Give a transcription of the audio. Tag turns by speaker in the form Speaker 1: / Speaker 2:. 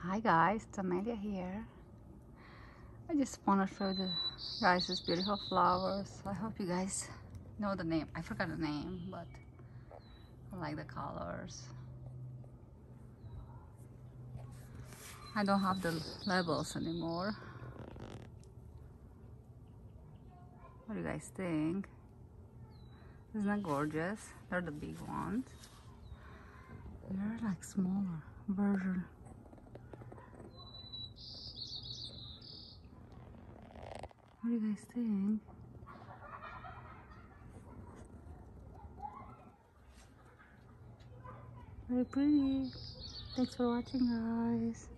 Speaker 1: Hi guys, it's Amelia here. I just want to show you guys these beautiful flowers. I hope you guys know the name. I forgot the name, but I like the colors. I don't have the labels anymore. What do you guys think? Isn't that gorgeous? They're the big ones. They're like smaller version. What do you guys think? Very pretty. Thanks for watching, guys.